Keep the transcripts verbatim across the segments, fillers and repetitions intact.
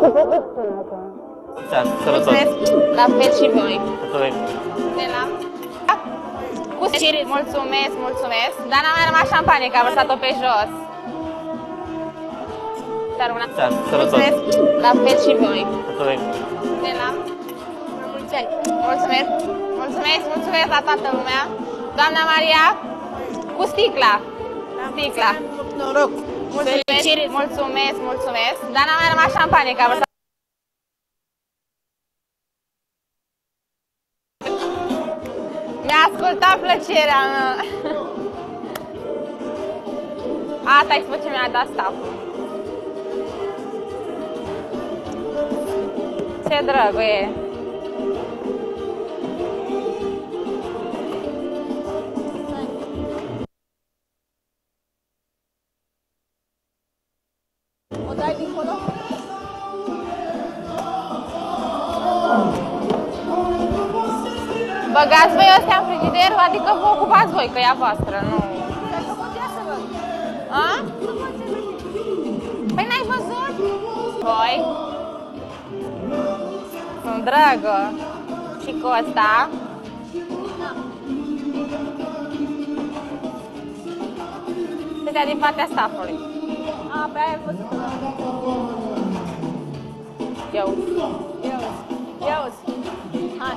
Mulțumesc, la fel și voi. De la... Cu șirit. Mulțumesc, mulțumesc. Dar n-a mai rămas șampanie, că a vărsat-o pe jos. Mulțumesc, la fel și voi. De la... La mulți ani. Mulțumesc, mulțumesc, mulțumesc la toată lumea. Doamna Maria, cu sticla. Sticla. Noroc. Mulțumesc, mulțumesc, mulțumesc. Dar n-a mai rămas șampanie, că a vărsat. Mi-a ascultat plăcerea mea. Asta e ce mi-a dat staful. Ce drăgu e. O dai dincolo? Băgați voi ăstea în frigider, adică vă ocupați voi, că e a voastră, nu... A? Păi n-ai văzut? Voi? Sunt dragă. Și cu ăsta? Stătea din partea staffului. A, pe aia ai văzut. Eu. Eu. Eu. Hai.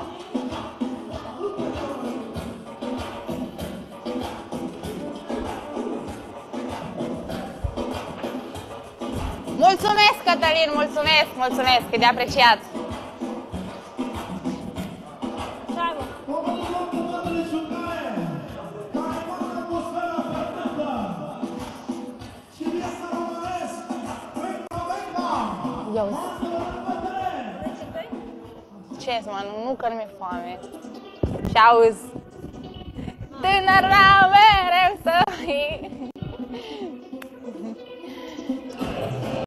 Mulțumesc, Cătălin, mulțumesc, mulțumesc, e de apreciat. Ia uzi. Ce mă, nu, nu că nu mi-e foame. Și auzi. Tânăr la mere.